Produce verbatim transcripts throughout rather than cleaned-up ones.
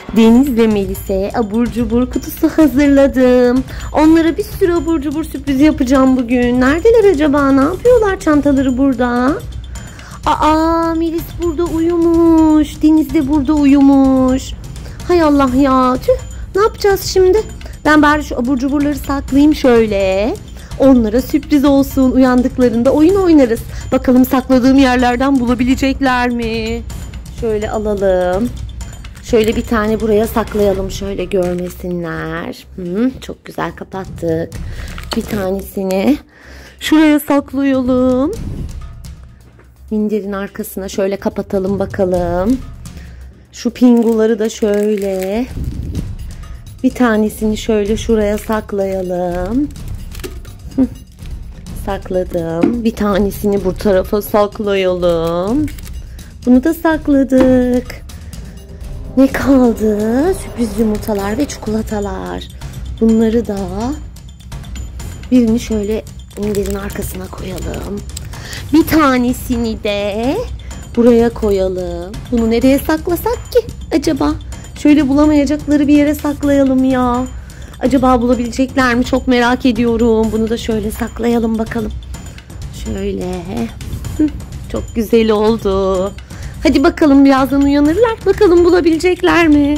Deniz'le Melis'e abur cubur kutusu hazırladım. Onlara bir sürü abur cubur sürpriz yapacağım bugün. Neredeler acaba? Ne yapıyorlar çantaları burada? Aa, Melis burada uyumuş. Deniz de burada uyumuş. Hay Allah ya. Tüh, ne yapacağız şimdi? Ben bari şu abur cuburları saklayayım şöyle. Onlara sürpriz olsun. Uyandıklarında oyun oynarız. Bakalım sakladığım yerlerden bulabilecekler mi? Şöyle alalım. Şöyle bir tane buraya saklayalım. Şöyle görmesinler. Hı, çok güzel kapattık. Bir tanesini şuraya saklayalım. Minderin arkasına şöyle kapatalım bakalım. Şu pinguları da şöyle. Bir tanesini şöyle şuraya saklayalım. Hı, sakladım. Bir tanesini bu tarafa saklayalım. Bunu da sakladık. Ne kaldı? Sürpriz yumurtalar ve çikolatalar. Bunları da birini şöyle minderin arkasına koyalım. Bir tanesini de buraya koyalım. Bunu nereye saklasak ki acaba? Şöyle bulamayacakları bir yere saklayalım ya. Acaba bulabilecekler mi? Çok merak ediyorum. Bunu da şöyle saklayalım bakalım. Şöyle. Çok güzel oldu. Hadi bakalım birazdan uyanırlar. Bakalım bulabilecekler mi?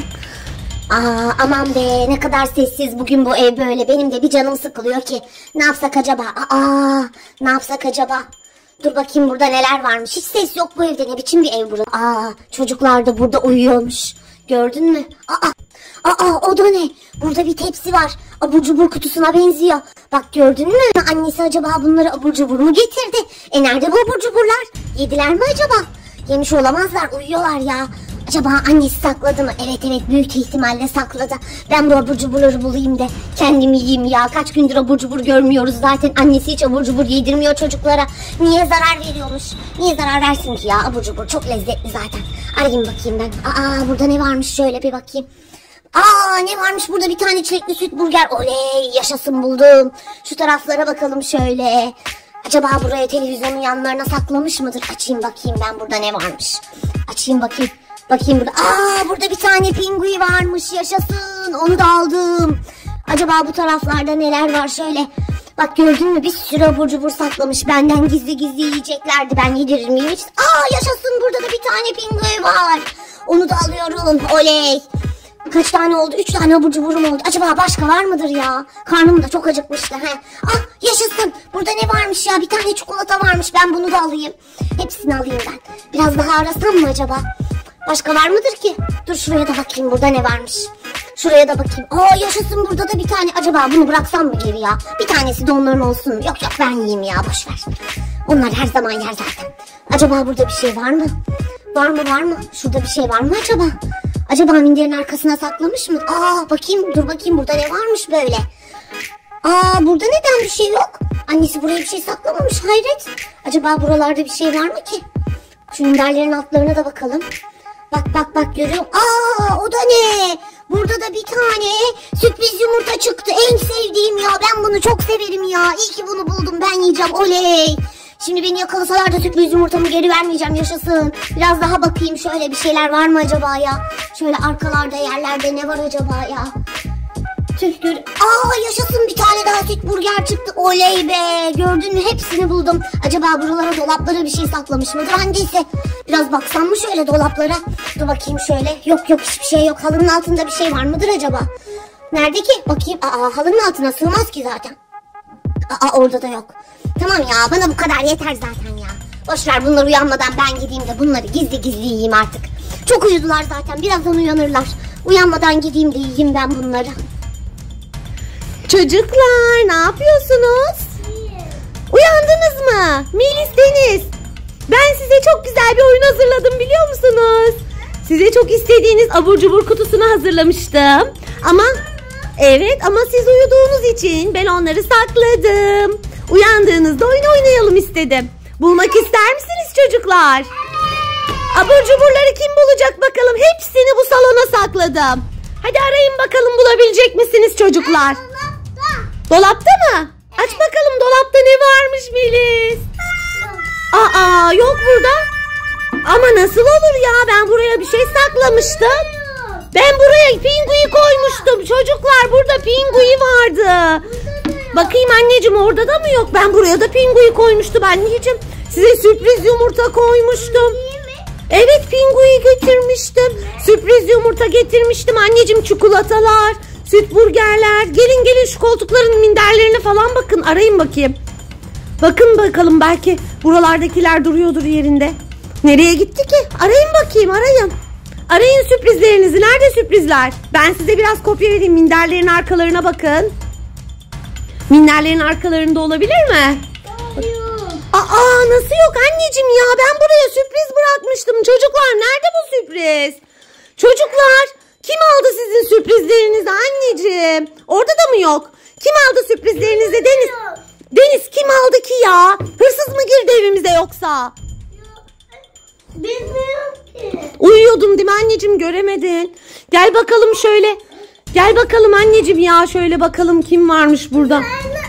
Aa, aman be, ne kadar sessiz bugün bu ev böyle. Benim de bir canım sıkılıyor ki. Ne yapsak acaba? Aa, ne yapsak acaba? Dur bakayım burada neler varmış. Hiç ses yok bu evde. Ne biçim bir ev burası? Aa, çocuklar da burada uyuyormuş. Gördün mü? Aa, aa, o da ne? Burada bir tepsi var. Abur cubur kutusuna benziyor. Bak gördün mü? Annesi acaba bunları abur cubur mu getirdi? E nerede bu abur cuburlar? Yediler mi acaba? Yemiş olamazlar, uyuyorlar ya. Acaba annesi sakladı mı? Evet evet, büyük ihtimalle sakladı. Ben bu abur cuburları bulayım da kendim yiyeyim ya. Kaç gündür abur cubur görmüyoruz zaten. Annesi hiç abur cubur yedirmiyor çocuklara. Niye zarar veriyormuş? Niye zarar versin ki ya? Abur cubur çok lezzetli zaten. Arayayım bakayım ben. Aa, burada ne varmış, şöyle bir bakayım. Aa, ne varmış burada? Bir tane çilekli süt burger. Oley, yaşasın, buldum. Şu taraflara bakalım şöyle. Acaba buraya televizyonun yanlarına saklamış mıdır? Açayım bakayım ben, burada ne varmış. Açayım bakayım. Bakayım burada. Aa, burada bir tane pingui varmış. Yaşasın. Onu da aldım. Acaba bu taraflarda neler var şöyle. Bak gördün mü? Bir sürü abur cubur saklamış. Benden gizli gizli yiyeceklerdi. Ben yedirir miyim hiç? Aa, yaşasın. Burada da bir tane pingui var. Onu da alıyorum. Oley. Kaç tane oldu? Üç tane abur cuburum oldu. Acaba başka var mıdır ya? Karnım da çok acıkmıştı. He. Ah, yaşasın. Burada ne varmış ya? Bir tane çikolata varmış. Ben bunu da alayım. Hepsini alayım ben. Biraz daha arasam mı acaba? Başka var mıdır ki? Dur şuraya da bakayım, burada ne varmış. Şuraya da bakayım. Aa, yaşasın, burada da bir tane. Acaba bunu bıraksam mı geri ya? Bir tanesi de onların olsun. Yok yok, ben yiyeyim ya, boşver. Onlar her zaman yer zaten. Acaba burada bir şey var mı? Var mı var mı? Şurada bir şey var mı acaba? Acaba minderin arkasına saklamış mı? Aa, bakayım, dur bakayım, burada ne varmış böyle? Aa, burada neden bir şey yok? Annesi buraya bir şey saklamamış, hayret. Acaba buralarda bir şey var mı ki? Şu minderlerin altlarına da bakalım. Bak bak bak, görüyorum. Aa, o da ne? Burada da bir tane sürpriz yumurta çıktı. En sevdiğim ya. Ben bunu çok severim ya. İyi ki bunu buldum. Ben yiyeceğim. Oley. Şimdi beni yakalasalar da sürpriz yumurtamı geri vermeyeceğim. Yaşasın. Biraz daha bakayım şöyle, bir şeyler var mı acaba ya? Şöyle arkalarda, yerlerde ne var acaba ya? Tüh, gör. Aa, yaşasın, bir tane daha süt burger çıktı. Oley be. Gördün mü? Hepsini buldum. Acaba buralara, dolaplara bir şey saklamış mıdır annesi? Biraz baksam mı şöyle dolaplara? Dur bakayım şöyle. Yok yok, hiçbir şey yok. Halının altında bir şey var mıdır acaba? Nerede ki? Bakayım. Aa, halının altına sığmaz ki zaten. Aa, orada da yok. Tamam ya, bana bu kadar yeter zaten ya. Boşver, bunlar uyanmadan ben gideyim de bunları gizli gizli yiyeyim artık. Çok uyudular zaten. Birazdan uyanırlar. Uyanmadan gideyim de yiyeyim ben bunları. Çocuklar, ne yapıyorsunuz? Uyandınız mı? Melis, Deniz. Ben size çok güzel bir oyun hazırladım, biliyor musunuz? Size çok istediğiniz abur cubur kutusunu hazırlamıştım. Ama evet, ama siz uyuduğunuz için ben onları sakladım. Uyandığınızda oyun oynayalım istedim. Bulmak ister misiniz çocuklar? Abur cuburları kim bulacak bakalım? Hepsini bu salona sakladım. Hadi arayın bakalım, bulabilecek misiniz çocuklar? Dolapta mı? Aç bakalım, dolapta ne varmış Melis? Aa, yok burada. Ama nasıl olur ya, ben buraya bir şey saklamıştım. Ben buraya pingui koymuştum. Çocuklar burada pingui vardı. Bakayım anneciğim orada da mı yok? Ben buraya da pingui koymuştum anneciğim. Size sürpriz yumurta koymuştum. Evet pingui getirmiştim. Sürpriz yumurta getirmiştim anneciğim. Çikolatalar, süt burgerler. Gelin gelin şu koltukların minderlerine falan bakın. Arayın bakayım. Bakın bakalım belki buralardakiler duruyordur yerinde. Nereye gitti ki? Arayın bakayım arayın. Arayın sürprizlerinizi. Nerede sürprizler? Ben size biraz kopya vereyim. Minderlerin arkalarına bakın. Minderlerin arkalarında olabilir mi? Aa nasıl yok anneciğim ya? Ben buraya sürpriz bırakmıştım. Çocuklar nerede bu sürpriz? Çocuklar kim aldı sizin sürprizlerinizi anneciğim? Orada da mı yok? Kim aldı sürprizlerinizi Deniz? Deniz kim aldı ki ya? Hırsız mı girdi evimize yoksa? Bilmiyorum ki. Uyuyordum değil mi anneciğim, göremedin. Gel bakalım şöyle. Gel bakalım anneciğim ya, şöyle bakalım kim varmış burada.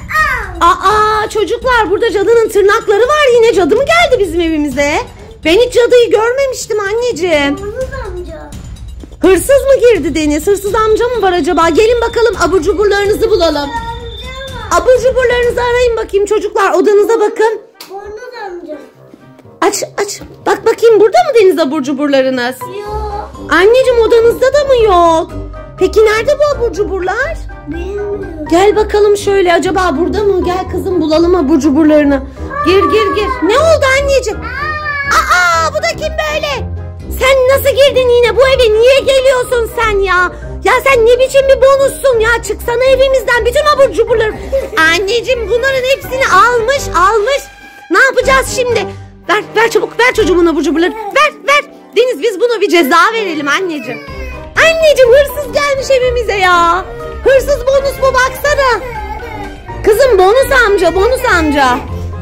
Aa çocuklar burada cadının tırnakları var, yine cadı mı geldi bizim evimize? Ben hiç cadıyı görmemiştim anneciğim. Hırsız amca. Hırsız mı girdi Deniz? Hırsız amca mı var acaba? Gelin bakalım abur cuburlarınızı bulalım. Abur cuburlarınızı arayın bakayım çocuklar, odanıza bakın. Bornoz amca. Aç aç. Bak bakayım burada mı Deniz abur cuburlarınız? Yok. Anneciğim odanızda da mı yok? Peki nerede bu abur cuburlar? Bilmiyorum. Gel bakalım şöyle, acaba burada mı? Gel kızım bulalım abur cuburlarını. Gir gir gir. Ne oldu anneciğim? Aa bu da kim böyle? Sen nasıl girdin yine bu eve? Niye geliyorsun sen ya? Ya sen ne biçim bir bonussun ya? Çıksana evimizden, bütün abur cuburları. Anneciğim bunların hepsini almış almış. Ne yapacağız şimdi? Ver ver çabuk, ver çocuğumun abur cuburları. Ver ver. Deniz biz buna bir ceza verelim anneciğim. Anneciğim hırsız gelmiş evimize ya. Hırsız bonus mu baksana. Kızım bonus amca, bonus amca.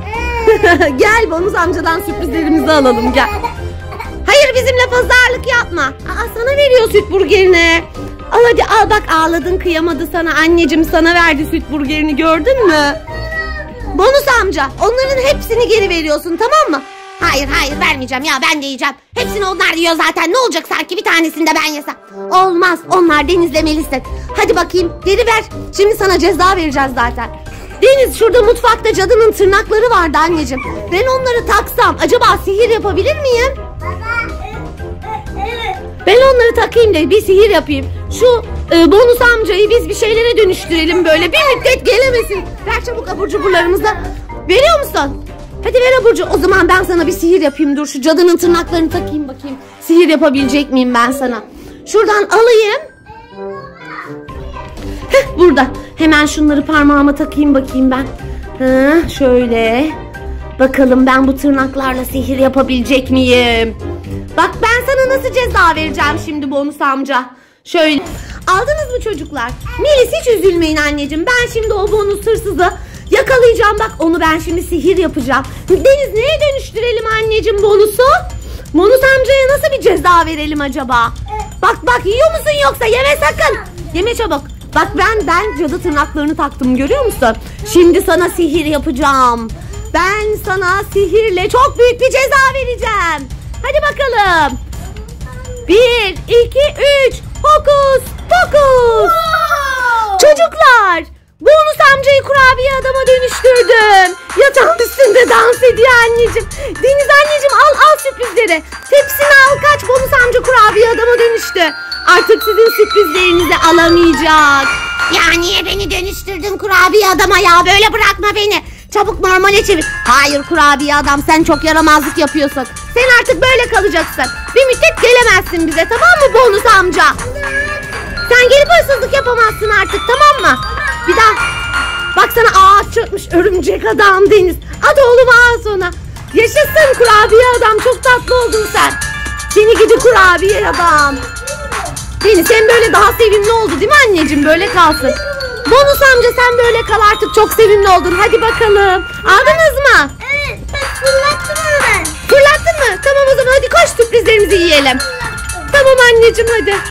Gel bonus amcadan sürprizlerimizi alalım gel. Hayır bizimle pazarlık yapma. Aa sana veriyor süt burgerini. Al hadi al, bak ağladın, kıyamadı sana anneciğim, sana verdi süt burgerini, gördün mü? Bonus amca onların hepsini geri veriyorsun, tamam mı? Hayır hayır vermeyeceğim ya, ben de yiyeceğim. Hepsini onlar yiyor zaten, ne olacak sanki bir tanesini de ben yesem. Olmaz, onlar Deniz'le Melis'ten. Hadi bakayım geri ver, şimdi sana ceza vereceğiz zaten. Deniz şurada mutfakta cadının tırnakları vardı anneciğim. Ben onları taksam acaba sihir yapabilir miyim? Evet. Ben onları takayım da bir sihir yapayım. Şu e, bonus amcayı biz bir şeylere dönüştürelim, böyle bir müddet gelemesin. Ver çabuk abur cuburlarımızı. Veriyor musun? Hadi ver abur cubur. O zaman ben sana bir sihir yapayım. Dur şu cadının tırnaklarını takayım bakayım. Sihir yapabilecek miyim ben sana? Şuradan alayım. Heh, burada. Hemen şunları parmağıma takayım bakayım ben. Heh, şöyle. Bakalım ben bu tırnaklarla sihir yapabilecek miyim? Bak ben sana nasıl ceza vereceğim şimdi bonus amca. Şöyle. Aldınız mı çocuklar? Melis hiç üzülmeyin anneciğim. Ben şimdi o bonus hırsızı yakalayacağım. Bak onu ben şimdi sihir yapacağım. Deniz neye dönüştürelim anneciğim bonusu? Bonus amcaya nasıl bir ceza verelim acaba? Bak bak yiyor musun yoksa? Yeme sakın. Yeme çabuk. Bak ben ben cadı tırnaklarını taktım, görüyor musun? Şimdi sana sihir yapacağım. Ben sana sihirle çok büyük bir ceza vereceğim. Hadi bakalım. Bir, iki, üç. Hokus pokus. Çocuklar, bonus amcayı kurabiye adama dönüştürdüm. Yatağın üstünde dans ediyor anneciğim. Deniz anneciğim al al sürprizleri. Tepsini al kaç, bonus amca kurabiye adama dönüştü. Artık sizin sürprizlerinizi alamayacak. Ya niye beni dönüştürdün kurabiye adama ya? Böyle bırakma beni. Çabuk normale çevir. Hayır kurabiye adam, sen çok yaramazlık yapıyorsun. Sen artık böyle kalacaksın. Bir müddet gelemezsin bize, tamam mı bonus amca? Sen gelip hırsızlık yapamazsın artık, tamam mı? Bir daha. Bak sana ağaç çökmüş örümcek adam Deniz. Hadi oğlum ağaç ona. Yaşasın kurabiye adam, çok tatlı oldun sen. Seni gidi kurabiye adam. Deniz sen böyle daha sevimli oldu değil mi anneciğim? Böyle kalsın. Bonus amca sen böyle kal artık, çok sevimli oldun. Hadi bakalım. Aldınız mı? Evet, ben fırlattım onu ben. Fırlattın mı? Tamam o zaman hadi koş sürprizlerimizi yiyelim. Tamam anneciğim hadi.